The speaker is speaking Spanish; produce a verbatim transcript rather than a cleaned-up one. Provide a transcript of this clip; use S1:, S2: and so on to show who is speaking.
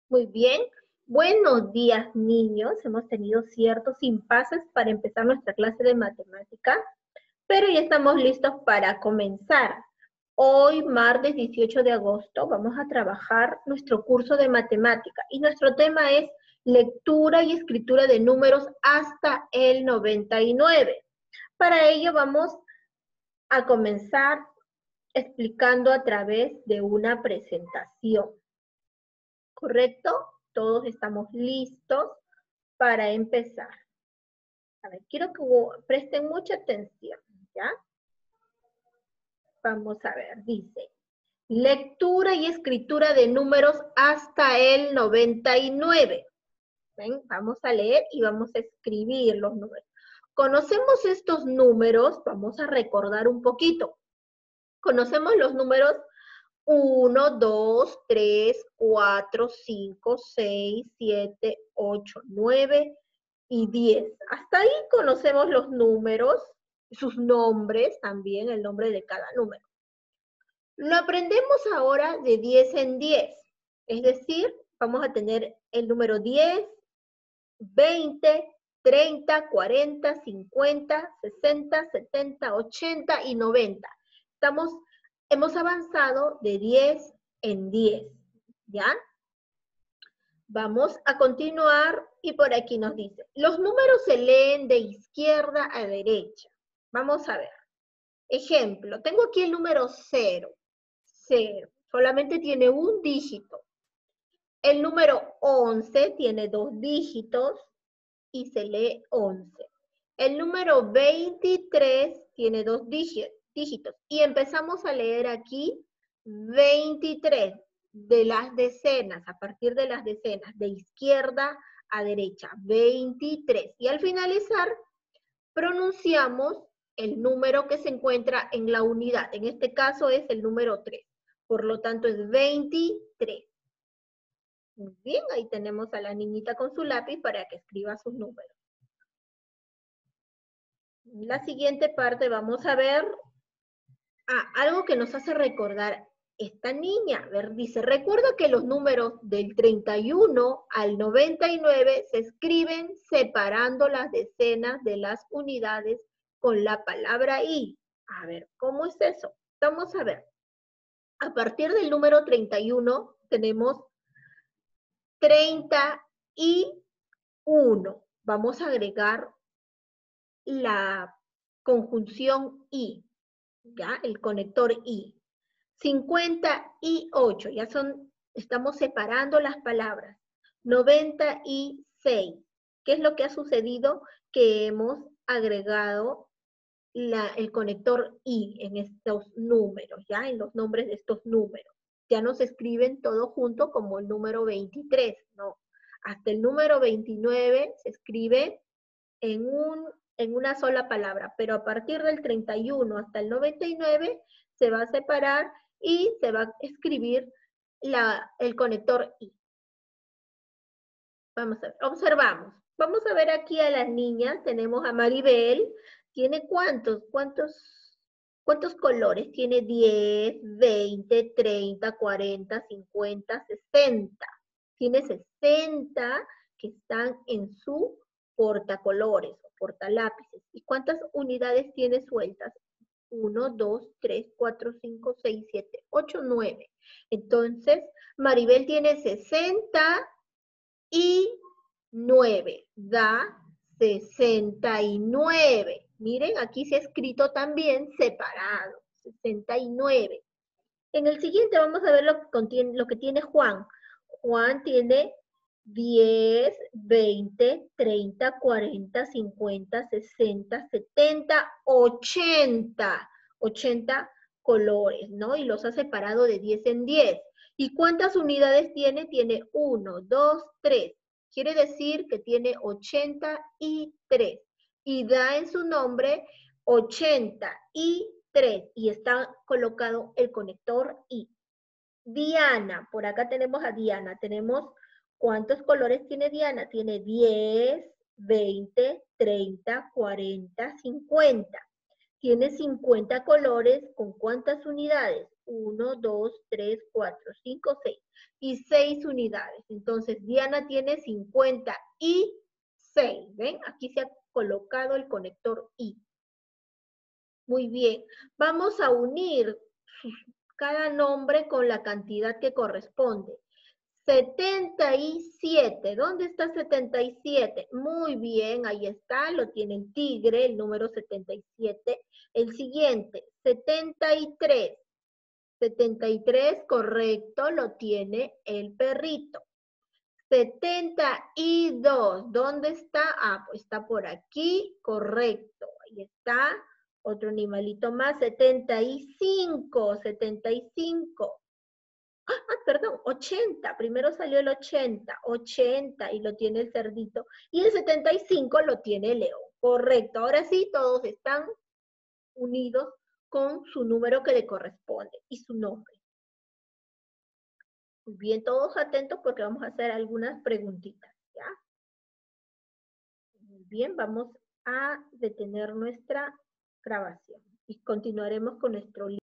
S1: Muy bien. Buenos días, niños. Hemos tenido ciertos impases para empezar nuestra clase de matemática, pero ya estamos listos para comenzar. Hoy, martes dieciocho de agosto, vamos a trabajar nuestro curso de matemática y nuestro tema es lectura y escritura de números hasta el noventa y nueve. Para ello vamos a comenzar explicando a través de una presentación. ¿Correcto? Todos estamos listos para empezar. A ver, quiero que presten mucha atención, ¿ya? Vamos a ver, dice, lectura y escritura de números hasta el noventa y nueve. ¿Ven? Vamos a leer y vamos a escribir los números. Conocemos estos números, vamos a recordar un poquito. Conocemos los números uno, dos, tres, cuatro, cinco, seis, siete, ocho, nueve y diez. Hasta ahí conocemos los números, sus nombres también, el nombre de cada número. Lo aprendemos ahora de diez en diez, es decir, vamos a tener el número diez, veinte, treinta, cuarenta, cincuenta, sesenta, setenta, ochenta y noventa. Estamos, hemos avanzado de diez en diez, ¿ya? Vamos a continuar y por aquí nos dice, los números se leen de izquierda a derecha. Vamos a ver. Ejemplo, tengo aquí el número cero. cero. Solamente tiene un dígito. El número once tiene dos dígitos y se lee once. El número veintitrés tiene dos dígitos y empezamos a leer aquí veintitrés de las decenas, a partir de las decenas, de izquierda a derecha, veintitrés. Y al finalizar, pronunciamos el número que se encuentra en la unidad. En este caso es el número tres. Por lo tanto es veintitrés. Muy bien, ahí tenemos a la niñita con su lápiz para que escriba sus números. En la siguiente parte vamos a ver ah, algo que nos hace recordar esta niña. A ver, dice, recuerda que los números del treinta y uno al noventa y nueve se escriben separando las decenas de las unidades con la palabra i. A ver, ¿cómo es eso? Vamos a ver. A partir del número treinta y uno tenemos treinta y uno. Vamos a agregar la conjunción i, ¿ya? El conector i. cincuenta y ocho, ya son, estamos separando las palabras. noventa y seis, ¿qué es lo que ha sucedido? Que hemos agregado la, el conector i en estos números, ¿ya? En los nombres de estos números. Ya no se escriben todos juntos como el número veintitrés, no. Hasta el número veintinueve se escribe en, un, en una sola palabra, pero a partir del treinta y uno hasta el noventa y nueve se va a separar y se va a escribir la, el conector i. Vamos a ver, observamos. Vamos a ver aquí a las niñas. Tenemos a Maribel. ¿Tiene cuántos? ¿Cuántos, cuántos colores? Tiene diez, veinte, treinta, cuarenta, cincuenta, sesenta. Tiene sesenta que están en su portacolores o portalápices. ¿Y cuántas unidades tiene sueltas? uno, dos, tres, cuatro, cinco, seis, siete, ocho, nueve. Entonces, Maribel tiene sesenta y nueve. Da sesenta y nueve. Miren, aquí se ha escrito también separado. sesenta y nueve. En el siguiente vamos a ver lo que, contiene, lo que tiene Juan. Juan tiene diez, veinte, treinta, cuarenta, cincuenta, sesenta, setenta, ochenta. ochenta colores, ¿no? Y los ha separado de diez en diez. ¿Y cuántas unidades tiene? Tiene uno, dos, tres. Quiere decir que tiene ochenta y tres. Y da en su nombre ochenta y tres. Y está colocado el conector i. Diana, por acá tenemos a Diana. Tenemos, ¿cuántos colores tiene Diana? Tiene diez, veinte, treinta, cuarenta, cincuenta. Tiene cincuenta colores, ¿con cuántas unidades? uno, dos, tres, cuatro, cinco, seis. Y seis unidades. Entonces, Diana tiene cincuenta y seis. ¿Ven? Aquí se ha colocado el conector I. Muy bien. Vamos a unir cada nombre con la cantidad que corresponde. setenta y siete. ¿Dónde está setenta y siete? Muy bien, ahí está, lo tiene el tigre, el número setenta y siete. El siguiente, setenta y tres. setenta y tres, correcto, lo tiene el perrito. setenta y dos, ¿dónde está? Ah, pues está por aquí, correcto, ahí está. Otro animalito más, setenta y cinco, setenta y cinco. Ah, perdón, ochenta. Primero salió el ochenta, ochenta y lo tiene el cerdito. Y el setenta y cinco lo tiene el león. Correcto. Ahora sí, todos están unidos con su número que le corresponde y su nombre. Muy bien, todos atentos porque vamos a hacer algunas preguntitas, ¿ya? Muy bien, vamos a detener nuestra grabación y continuaremos con nuestro libro.